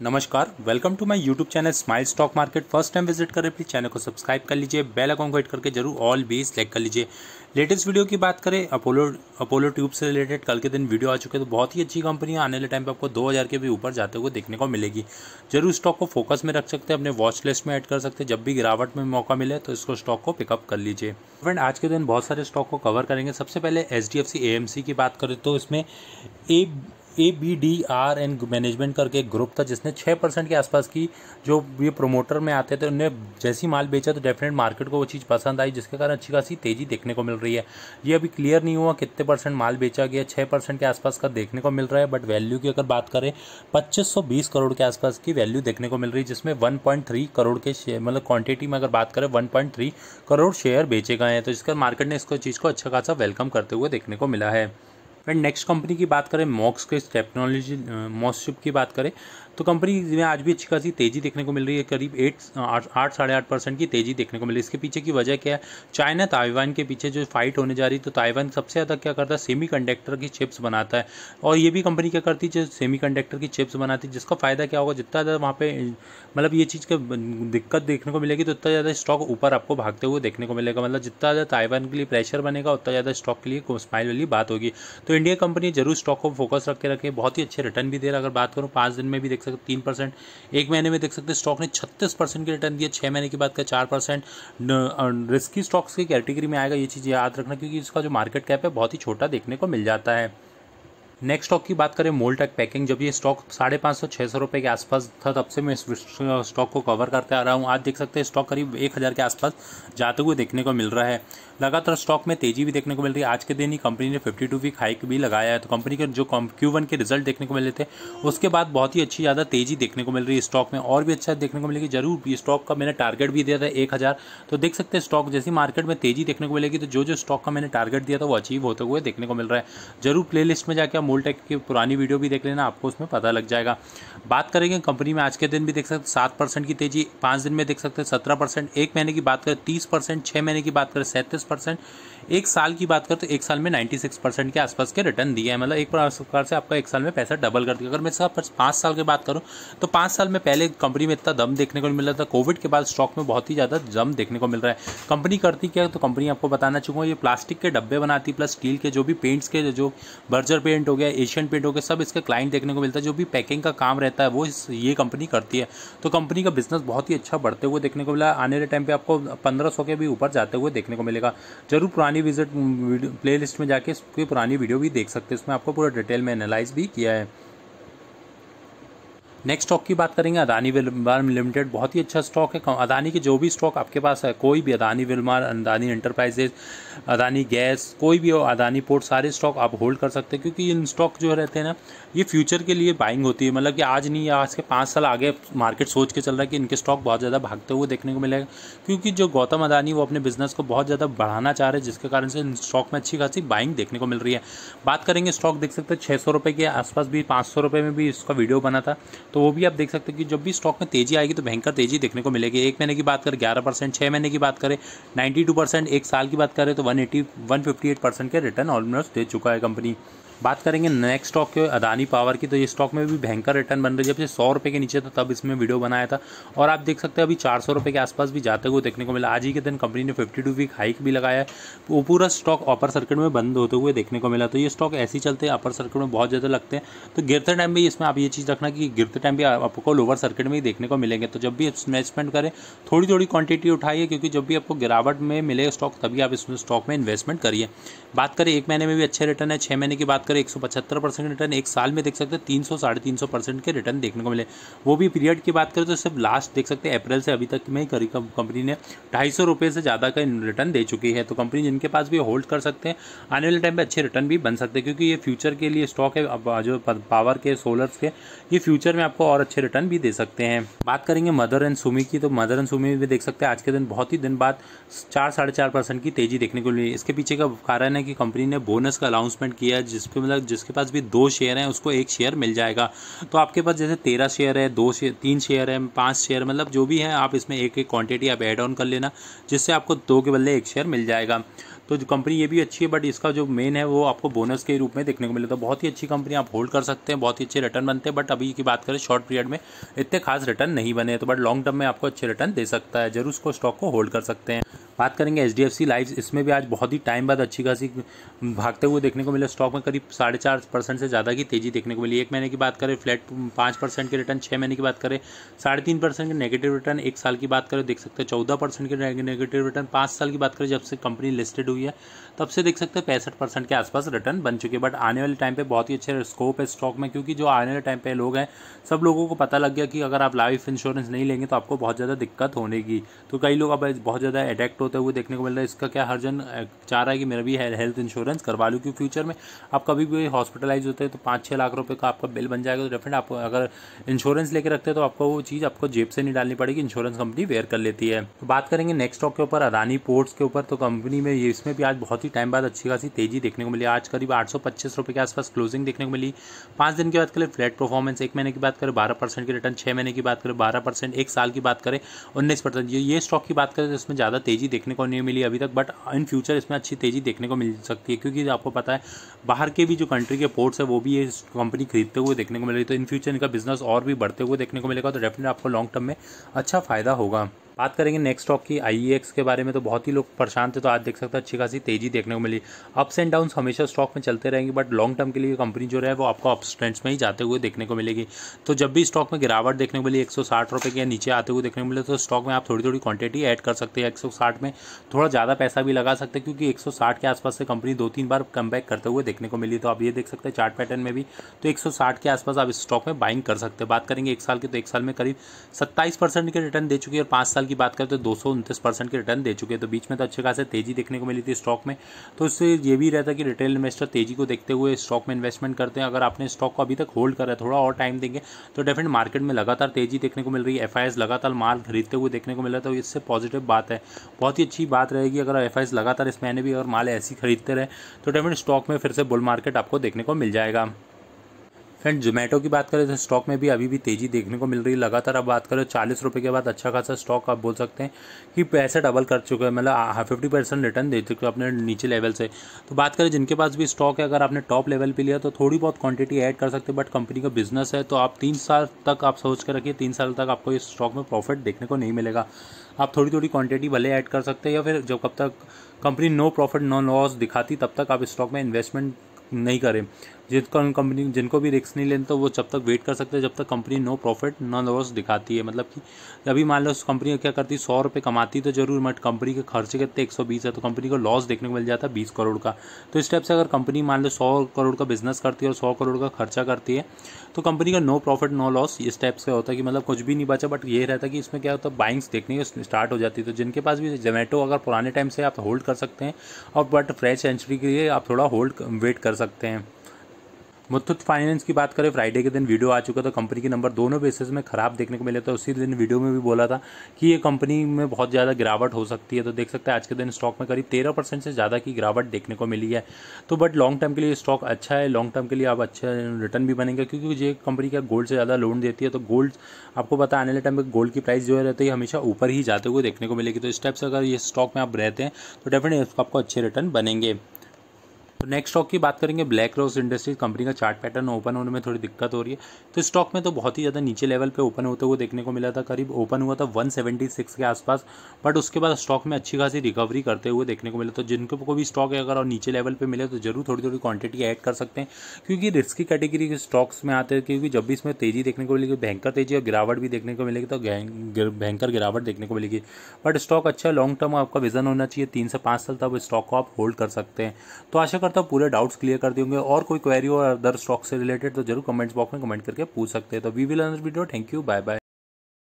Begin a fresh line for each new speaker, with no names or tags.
नमस्कार, welcome to my YouTube channel smile stock market. First time visit करें please channel को subscribe कर लीजिए, बेल आइकन को हिट करके जरूर ऑल भी सेलेक्ट कर लीजिए। लेटेस्ट वीडियो की बात करें अपोलो ट्यूब से रिलेटेड कल के दिन वीडियो आ चुके हैं, तो बहुत ही अच्छी कंपनी है। आने वाले टाइम पे आपको 2000 के भी ऊपर जाते हुए देखने को मिलेगी। जरूर स्टॉक को फोकस में रख सकते हैं, अपने वॉच लिस्ट में ऐड कर सकते हैं। जब भी गिरावट में मौका मिले तो इसको स्टॉक को पिकअप कर लीजिए। फ्रेंड, आज के दिन बहुत सारे स्टॉक को कवर करेंगे। सबसे पहले HDFC AMC की बात करें तो इसमें ABDR एंड मैनेजमेंट करके एक ग्रुप था जिसने 6% के आसपास की, जो ये प्रोमोटर में आते थे, उन्हें जैसी माल बेचा तो डेफिनेट मार्केट को वो चीज़ पसंद आई, जिसके कारण अच्छी खासी तेज़ी देखने को मिल रही है। ये अभी क्लियर नहीं हुआ कितने परसेंट माल बेचा गया, 6% के आसपास का देखने को मिल रहा है। बट वैल्यू की अगर बात करें 2520 करोड़ के आसपास की वैल्यू देखने को मिल रही है, जिसमें 1.3 करोड़ के शेयर, मतलब क्वांटिटी में अगर बात करें 1.3 करोड़ शेयर बेचे गए हैं। तो इसका मार्केट ने इसको चीज़ को अच्छा खासा वेलकम करते हुए देखने को मिला है। फ्रेंड, नेक्स्ट कंपनी की बात करें मॉक्सक्विस्ट टेक्नोलॉजी मॉस्शिप की बात करें तो कंपनी में आज भी अच्छी खासी तेज़ी देखने को मिल रही है। करीब 8-8.5% की तेज़ी देखने को मिल रही है। इसके पीछे की वजह क्या है? चाइना ताइवान के पीछे जो फाइट होने जा रही है, तो ताइवान सबसे ज़्यादा क्या करता है, सेमीकंडक्टर की चिप्स बनाता है। और ये भी कंपनी क्या करती है, जो सेमीकंडक्टर की चिप्स बनाती है, जिसका फ़ायदा क्या होगा, जितना ज़्यादा वहाँ पे मतलब ये चीज़ का दिक्कत देखने को मिलेगी तो उतना ज़्यादा स्टॉक ऊपर आपको भागते हुए देखने को मिलेगा। मतलब जितना ज़्यादा ताइवान के लिए प्रेशर बनेगा उतना ज़्यादा स्टॉक के लिए स्माइल वाली बात होगी। तो इंडिया कंपनी जरूर स्टॉक को फोकस रखे बहुत ही अच्छे रिटर्न भी दे रहा है। अगर बात करूँ 5 दिन में भी देख सकते 3%, एक महीने में देख सकते स्टॉक ने 36% की रिटर्न दिया, 6 महीने की बात करें 4%। रिस्की स्टॉक्स की कैटेगरी में आएगा, ये चीज़ याद रखना, क्योंकि इसका जो मार्केट कैप है बहुत ही छोटा देखने को मिल जाता है। नेक्स्ट स्टॉक की बात करें मोल्टेक पैकिंग, जब ये स्टॉक 550-600 रुपये के आसपास था तब से मैं इस स्टॉक को कवर करते आ रहा हूँ। आज देख सकते हैं स्टॉक करीब 1000 के आसपास जाते हुए देखने को मिल रहा है। लगातार स्टॉक में तेजी भी देखने को मिल रही है। आज के दिन ही कंपनी ने 52 वीक हाइक भी लगाया है। तो कंपनी के जो Q1 के रिजल्ट देखने को मिले थे उसके बाद बहुत ही अच्छी ज़्यादा तेजी देखने को मिल रही है स्टॉक में, और भी अच्छा देखने को मिलेगी। जरूर ये स्टॉक का मैंने टारगेट भी दिया था 1000, तो देख सकते हैं स्टॉक जैसी मार्केट में तेजी देखने को मिलेगी तो जो स्टॉक का मैंने टारगेट दिया था वो अचीव होते हुए देखने को मिल रहा है। जरूर प्लेलिस्ट में जाकर मोल्टेक की पुरानी वीडियो भी देख लेना, आपको उसमें पता लग जाएगा। बात करेंगे कंपनी में आज के दिन भी देख सकते 7% की तेजी, 5 दिन में देख सकते हैं 17%, एक महीने की बात करें 30%, 6 महीने की बात करें 37%, एक साल की बात करें तो एक साल में 96% के आसपास के रिटर्न दिए हैं। मतलब एक प्रकार से आपका एक साल में पैसा डबल कर दिया। अगर मैं इसका 5 साल की बात करूं तो 5 साल में पहले कंपनी में इतना दम देखने को मिल रहा था, कोविड के बाद स्टॉक में बहुत ही ज़्यादा दम देखने को मिल रहा है। कंपनी करती क्या है, तो कंपनी आपको बताना चाहूँगा, ये प्लास्टिक के डब्बे बनाती प्लस स्टील के जो भी पेंट्स के, जो बर्जर पेंट हो गया, एशियन पेंट हो गया, सब इसके क्लाइंट देखने को मिलता है। जो भी पैकिंग का काम रहता है वो ये कंपनी करती है। तो कंपनी का बिजनेस बहुत ही अच्छा बढ़ते हुए देखने को मिला। आने वाले टाइम पे आपको 1500 के भी ऊपर जाते हुए देखने को मिलेगा। जरूर पुरानी प्ले लिस्ट में जाके इसकी पुरानी वीडियो भी देख सकते हैं, इसमें आपको पूरा डिटेल में एनालाइज भी किया है। नेक्स्ट स्टॉक की बात करेंगे अदानी विल्मार लिमिटेड, बहुत ही अच्छा स्टॉक है। अदानी के जो भी स्टॉक आपके पास है, कोई भी Adani Wilmar, Adani Enterprises, Adani gas, कोई भी हो, अदानी पोर्ट, सारे स्टॉक आप होल्ड कर सकते हैं, क्योंकि इन स्टॉक जो रहते हैं ना, ये फ्यूचर के लिए बाइंग होती है। मतलब कि आज नहीं, आज के 5 साल आगे मार्केट सोच के चल रहा है कि इनके स्टॉक बहुत ज़्यादा भागते हुए देखने को मिलेगा, क्योंकि जो गौतम अदानी वो अपने बिजनेस को बहुत ज़्यादा बढ़ाना चाह रहे हैं, जिसके कारण से इन स्टॉक में अच्छी खासी बाइंग देखने को मिल रही है। बात करेंगे स्टॉक देख सकते हैं 600 रुपये के आसपास भी, 500 रुपये में भी इसका वीडियो बना था, तो वो भी आप देख सकते हैं कि जब भी स्टॉक में तेजी आएगी तो भयंकर तेजी देखने को मिलेगी। एक महीने की बात करें 11%, 6 महीने की बात करें 92%, एक साल की बात करें तो 158% के रिटर्न ऑलमोस्ट दे चुका है कंपनी। बात करेंगे नेक्स्ट स्टॉक के अदानी पावर की, तो ये स्टॉक में भी भयंकर रिटर्न बन रही है। जब से 100 रुपये के नीचे था तब इसमें वीडियो बनाया था, और आप देख सकते हैं अभी 400 रुपये के आसपास भी जाते हुए देखने को मिला। आज ही के दिन कंपनी ने 52 वीक हाइक भी लगाया है। वो पूरा स्टॉक अपर सर्किट में बंद होते हुए देखने को मिला। तो ये स्टॉक ऐसे ही चलते हैं, अपर सर्किट में बहुत ज़्यादा लगते हैं, तो गिरते टाइम भी इसमें आप ये चीज़ रखना कि गिरते टाइम भी आपको लोअर सर्किट में ही देखने को मिलेंगे। तो जब भी इन्वेस्टमेंट करें थोड़ी थोड़ी क्वांटिटी उठाइए, क्योंकि जब भी आपको गिरावट में मिले स्टॉक तभी आप इस स्टॉक में इन्वेस्टमेंट करिए। बात करें एक महीने में भी अच्छे रिटर्न है, 6 महीने की बात करें 175% रिटर्न, एक साल में देख सकते हैं 300-350% के रिटर्न देखने को मिले। वो भी पीरियड की बात करें तो सिर्फ लास्ट देख सकते हैं अप्रैल से अभी तक में ही करीब कंपनी ने 250 रुपये से ज़्यादा का रिटर्न दे चुकी है। तो कंपनी जिनके पास भी होल्ड कर सकते हैं, आने वाले टाइम पे अच्छे रिटर्न भी बन सकते हैं, क्योंकि ये फ्यूचर के लिए स्टॉक है। अब जो पावर के, सोलर्स के, ये फ्यूचर में आपको और अच्छे रिटर्न भी दे सकते हैं। बात करेंगे मदर एंड सुमी की, तो मदर एंड सुमी भी देख सकते हैं आज के दिन बहुत ही दिन बाद 4-4.5% की तेजी देखने को मिली। इसके पीछे का कारण है कि कंपनी ने बोनस का अनाउंसमेंट किया है, जिस आपके मतलब जिसके पास भी 2 शेयर हैं उसको 1 शेयर मिल जाएगा। तो आपके पास जैसे 13 शेयर है, 2 शेयर, 3 शेयर है, 5 शेयर, मतलब जो भी है आप इसमें एक एक क्वांटिटी आप ऐड ऑन कर लेना, जिससे आपको 2 के बदले 1 शेयर मिल जाएगा। तो जो कंपनी ये भी अच्छी है, बट इसका जो मेन है वो आपको बोनस के रूप में देखने को मिले। तो बहुत ही अच्छी कंपनी, आप होल्ड कर सकते हैं, बहुत ही अच्छे रिटर्न बनते हैं। बट अभी की बात करें शॉर्ट पीरियड में इतने खास रिटर्न नहीं बने, तो बट लॉन्ग टर्म में आपको अच्छे रिटर्न दे सकता है, जरूर उसको स्टॉक को होल्ड कर सकते हैं। बात करेंगे HDFC लाइफ, इसमें भी आज बहुत ही टाइम बाद अच्छी खासी भागते हुए देखने को मिले। स्टॉक में करीब 4.5% से ज़्यादा की तेजी देखने को मिली। 1 महीने की बात करें फ्लैट 5% के रिटर्न, 6 महीने की बात करें 3.5% के नेगेटिव रिटर्न, 1 साल की बात करें देख सकते हैं 14% के नेगेटिव रिटर्न, 5 साल की बात करें जब से कंपनी लिस्टेड हुई है तब से देख सकते हैं 65% के आसपास रिटर्न बन चुके हैं। बट आने वाले टाइम पे बहुत ही अच्छे स्कोप है स्टॉक में, क्योंकि जो आने वाले टाइम पे लोग हैं सब लोगों को पता लग गया कि अगर आप लाइफ इंश्योरेंस नहीं लेंगे तो आपको बहुत ज़्यादा दिक्कत होने की। तो कई लोग अब बहुत ज़्यादा अडेक्ट होते हुए देखने को मिल रहा है। इसका क्या हर जन चाह रहा है कि मेरा भी हेल्थ इंश्योरेंस करवा लूँ, क्योंकि फ्यूचर में आप कभी भी हॉस्पिटलाइज होते हैं तो 5-6 लाख रुपये का आपका बिल बन जाएगा। तो डेफिनेट आप अगर इंश्योरेंस लेकर रखते हैं तो आपको वो चीज़ आपको जेब से नहीं डालनी पड़ेगी, इंश्योरेंस कंपनी वेयर कर लेती है। तो बात करेंगे नेक्स्ट स्टॉक के ऊपर, अदानी पोर्ट्स के ऊपर। तो कंपनी में ये इसमें भी आज बहुत ही टाइम बाद अच्छी खासी तेजी देखने को मिली। आज करीब 825 रुपये के आसपास क्लोजिंग देखने को मिली। 5 दिन की बात करें फ्लैट परफॉर्मेंस, 1 महीने की बात करें 12% की रिटर्न, 6 महीने की बात करें 12%, 1 साल की बात करें 19%। ये स्टॉक की बात करें तो इसमें ज़्यादा तेजी देखने को नहीं मिली अभी तक, बट इन फ्यूचर इसमें अच्छी तेजी देखने को मिल सकती है, क्योंकि आपको पता है बाहर के भी जो कंट्री के पोर्ट्स है वो भी ये कंपनी खरीदते हुए देखने को मिल रही है। तो इन फ्यूचर इनका बिजनेस और भी बढ़ते हुए देखने को मिलेगा, तो डेफिनेटली आपको लॉन्ग टर्म में अच्छा फायदा होगा। बात करेंगे नेक्स्ट स्टॉक की IEX के बारे में, तो बहुत ही लोग परेशान थे, तो आज देख सकते हैं अच्छी खासी तेजी देखने को मिली। अप्स एंड डाउन्स हमेशा स्टॉक में चलते रहेंगे, बट लॉन्ग टर्म के लिए कंपनी जो है वो आपको अप्स ट्रेंड्स में ही जाते हुए देखने को मिलेगी। तो जब भी स्टॉक में गिरावट देखने को मिली 160 रुपये के नीचे आते हुए देखने को मिले, तो स्टॉक में आप थोड़ी थोड़ी क्वांटिटी ऐड कर सकते हैं। 160 में थोड़ा ज़्यादा पैसा भी लगा सकते हैं, क्योंकि 160 के आसपास से कंपनी 2-3 बार कम बैक करते हुए देखने को मिली। तो आप ये देख सकते हैं चार्ट पैटर्न में भी, तो 160 के आसपास आप इस स्टॉक में बाइंग कर सकते हैं। बात करेंगे 1 साल की, तो 1 साल में करीब 27% के रिटर्न दे चुकी है, और 5 साल की बात करें तो 229% के रिटर्न दे चुके हैं। तो बीच में तो अच्छे खासे तेजी देखने को मिली थी स्टॉक में। तो इससे ये भी रहता है कि रिटेल इन्वेस्टर तेजी को देखते हुए स्टॉक में इन्वेस्टमेंट करते हैं। अगर आपने स्टॉक को अभी तक होल्ड करा है, थोड़ा और टाइम देंगे तो डेफिनेट मार्केट में लगातार तेजी देखने को मिल रही है। FIS लगातार माल खरीदते हुए देखने को मिल रहा है, तो इससे पॉजिटिव बात है, बहुत ही अच्छी बात रहेगी। अगर FIS लगातार इस महीने भी अगर माल ऐसी खरीदते रहे तो डेफिनेट स्टॉक में फिर से बुल मार्केट आपको देखने को मिल जाएगा। फ्रेंड जोमेटो की बात करें तो स्टॉक में भी अभी भी तेजी देखने को मिल रही है लगातार। अब बात करें 40 रुपये के बाद अच्छा खासा स्टॉक आप बोल सकते हैं कि पैसे डबल कर चुके हैं, मतलब 50% रिटर्न दे चुके हैं अपने नीचे लेवल से। तो बात करें जिनके पास भी स्टॉक है, अगर आपने टॉप लेवल पे लिया तो थोड़ी बहुत क्वांटिटी ऐड कर सकते हैं, बट कंपनी का बिजनेस है तो आप 3 साल तक आप सोच कर रखिए, 3 साल तक आपको इस स्टॉक में प्रॉफिट देखने को नहीं मिलेगा। आप थोड़ी थोड़ी क्वांटिटी भले ऐड कर सकते हैं, या फिर जब कब तक company no profit no loss दिखाती तब तक आप इस स्टॉक में इन्वेस्टमेंट नहीं करें। जिनको भी रिस्क नहीं लेते तो वो जब तक वेट कर सकते हैं जब तक company no profit no loss दिखाती है। मतलब कि अभी मान लो उस कंपनी क्या करती है, 100 रुपये कमाती तो जरूर, बट कंपनी के खर्चे कितने 120 है, तो कंपनी को लॉस देखने को मिल जाता है 20 करोड़ का। तो इस टाइप से अगर कंपनी मान लो 100 करोड़ का बिजनेस करती है और 100 करोड़ का खर्चा करती है, तो कंपनी का नो प्रॉफिट नो लॉस इस टाइप से होता है कि मतलब कुछ भी नहीं बचा। बट ये रहता है कि इसमें क्या होता है, बाइंग्स देखने की स्टार्ट हो जाती है। तो जिनके पास भी जोमेटो अगर पुराने टाइम से आप होल्ड कर सकते हैं, और बट फ्रेश एंट्री के लिए आप थोड़ा होल्ड वेट कर सकते हैं। मुथूट फाइनेंस की बात करें, फ्राइडे के दिन वीडियो आ चुका था, कंपनी के नंबर दोनों बेसिस में खराब देखने को मिले। तो उसी दिन वीडियो में भी बोला था कि ये कंपनी में बहुत ज़्यादा गिरावट हो सकती है। तो देख सकते हैं आज के दिन स्टॉक में करीब 13% से ज़्यादा की गिरावट देखने को मिली है। तो बट लॉन्ग टर्म के लिए स्टॉक अच्छा है, लॉन्ग टर्म के लिए आप अच्छा रिटर्न भी बनेंगे, क्योंकि ये कंपनी का गोल्ड से ज़्यादा लोन देती है। तो गोल्ड आपको पता है आने वाले टाइम में गोल्ड की प्राइस जो है रहती है हमेशा ऊपर ही जाते हुए देखने को मिलेगी। तो इस टाइप से अगर ये स्टॉक में आप रहते हैं तो डेफिनेटली आपको अच्छे रिटर्न बनेंगे। तो नेक्स्ट स्टॉक की बात करेंगे, ब्लैक रोज इंडस्ट्रीज। कंपनी का चार्ट पैटर्न ओपन होने में थोड़ी दिक्कत हो रही है। तो स्टॉक में तो बहुत ही ज़्यादा नीचे लेवल पे ओपन होते हुए देखने को मिला था, करीब ओपन हुआ था 176 के आसपास, बट उसके बाद स्टॉक में अच्छी खासी रिकवरी करते हुए देखने को मिला। तो जिनको को भी स्टॉक है अगर और नीचे लेवल पर मिले तो जरूर थोड़ी थोड़ी क्वांटिटी ऐड कर सकते हैं, क्योंकि रिस्की कैटेगरी के स्टॉक्स में आते हैं। क्योंकि जब भी इसमें तेजी देखने को मिलेगी, भयंकर तेजी और गिरावट भी देखने को मिलेगी, तो भयंकर गिरावट देखने को मिलेगी। बट स्टॉक अच्छा है, लॉन्ग टर्म आपका विजन होना चाहिए 3 से 5 साल तक स्टॉक को आप होल्ड कर सकते हैं। तो आशा करता हूँ पूरे डाउट्स क्लियर कर देंगे। और कोई क्वेरी हो अदर स्टॉक से रिलेटेड तो जरूर कमेंट्स बॉक्स में कमेंट करके पूछ सकते हैं। तो we will another video. Thank you, bye bye.